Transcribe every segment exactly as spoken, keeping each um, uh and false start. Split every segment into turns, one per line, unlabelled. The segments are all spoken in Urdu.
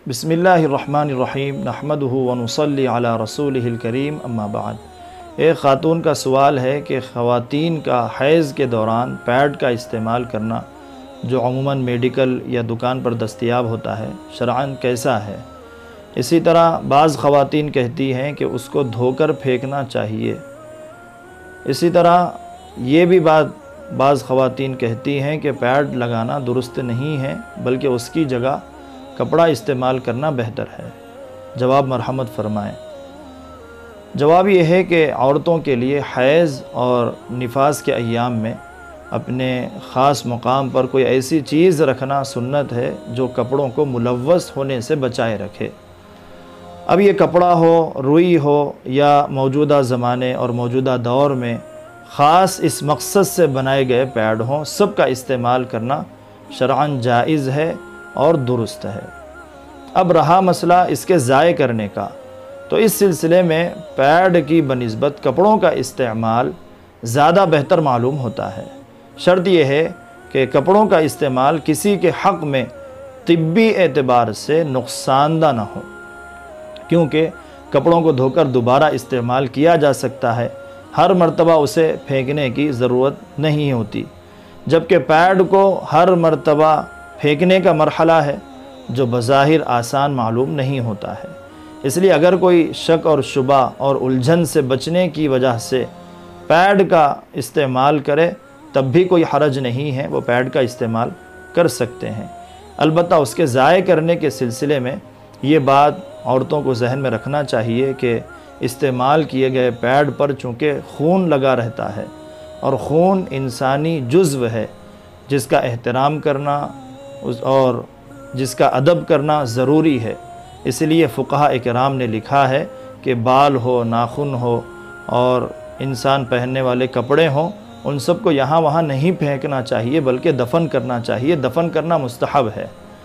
بسم اللہ الرحمن الرحیم نحمدہ ونصلی علی رسولہ الکریم اما بعد۔ ایک خاتون کا سوال ہے کہ خواتین کا حیض کے دوران پیڈ کا استعمال کرنا جو عموماً میڈیکل یا دکان پر دستیاب ہوتا ہے شرعاً کیسا ہے؟ اسی طرح بعض خواتین کہتی ہیں کہ اس کو دھو کر پھینکنا چاہیے۔ اسی طرح یہ بھی بات بعض خواتین کہتی ہیں کہ پیڈ لگانا درست نہیں ہے بلکہ اس کی جگہ کپڑا استعمال کرنا بہتر ہے۔ جواب مرحمت فرمائیں۔ جواب یہ ہے کہ عورتوں کے لیے حیض اور نفاس کے ایام میں اپنے خاص مقام پر کوئی ایسی چیز رکھنا سنت ہے جو کپڑوں کو ملوث ہونے سے بچائے رکھے۔ اب یہ کپڑا ہو، روئی ہو یا موجودہ زمانے اور موجودہ دور میں خاص اس مقصد سے بنائے گئے پیڈ ہوں، سب کا استعمال کرنا شرعاً جائز ہے اور درست ہے۔ اب رہا مسئلہ اس کے ضائع کرنے کا، تو اس سلسلے میں پیڈ کی بنسبت کپڑوں کا استعمال زیادہ بہتر معلوم ہوتا ہے۔ شرط یہ ہے کہ کپڑوں کا استعمال کسی کے حق میں طبی اعتبار سے نقصان دہ نہ ہو، کیونکہ کپڑوں کو دھو کر دوبارہ استعمال کیا جا سکتا ہے، ہر مرتبہ اسے پھینکنے کی ضرورت نہیں ہوتی، جبکہ پیڈ کو ہر مرتبہ پھینکنے کا مرحلہ ہے جو بظاہر آسان معلوم نہیں ہوتا ہے۔ اس لیے اگر کوئی شک اور شبہ اور الجھن سے بچنے کی وجہ سے پیڈ کا استعمال کرے تب بھی کوئی حرج نہیں ہے، وہ پیڈ کا استعمال کر سکتے ہیں۔ البتہ اس کے ضائع کرنے کے سلسلے میں یہ بات عورتوں کو ذہن میں رکھنا چاہیے کہ استعمال کیے گئے پیڈ پر چونکہ خون لگا رہتا ہے اور خون انسانی جزو ہے جس کا احترام کرنا اور جس کا ادب کرنا ضروری ہے، اس لیے فقہاء اکرام نے لکھا ہے کہ بال ہو، ناخن ہو اور انسان پہننے والے کپڑے ہوں، ان سب کو یہاں وہاں نہیں پھینکنا چاہیے بلکہ دفن کرنا چاہیے۔ دفن کرنا مستحب ہے،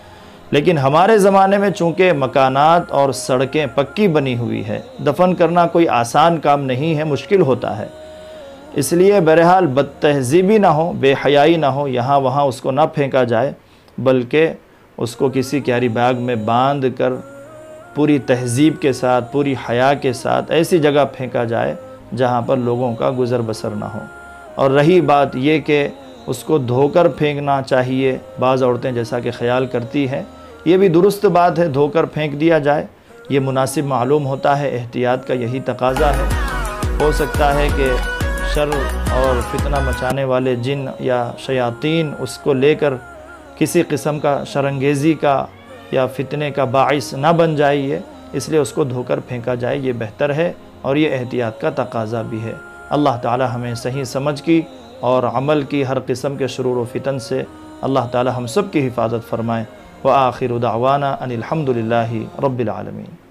لیکن ہمارے زمانے میں چونکہ مکانات اور سڑکیں پکی بنی ہوئی ہے، دفن کرنا کوئی آسان کام نہیں ہے، مشکل ہوتا ہے۔ اس لیے بہرحال بد تہذیبی نہ ہو، بے حیائی نہ ہو، یہاں وہاں اس کو نہ پھینکا جائے بلکہ اس کو کسی کیری بیگ میں باندھ کر پوری تہذیب کے ساتھ، پوری حیا کے ساتھ ایسی جگہ پھینکا جائے جہاں پر لوگوں کا گزر بسر نہ ہو۔ اور رہی بات یہ کہ اس کو دھو کر پھینکنا چاہیے، بعض عورتیں جیسا کہ خیال کرتی ہیں، یہ بھی درست بات ہے، دھو کر پھینک دیا جائے، یہ مناسب معلوم ہوتا ہے، احتیاط کا یہی تقاضا ہے۔ ہو سکتا ہے کہ شر اور فتنہ مچانے والے جن یا شیاطین اس کو لے کر کسی قسم کا شرانگیزی کا یا فتنے کا باعث نہ بن جائے، اس لیے اس کو دھو کر پھینکا جائے، یہ بہتر ہے اور یہ احتیاط کا تقاضا بھی ہے۔ اللہ تعالی ہمیں صحیح سمجھ کی اور عمل کی ہر قسم کے شرور و فتن سے اللہ تعالی ہم سب کی حفاظت فرمائے۔ وآخر دعوانا ان الحمد للہ رب العالمین۔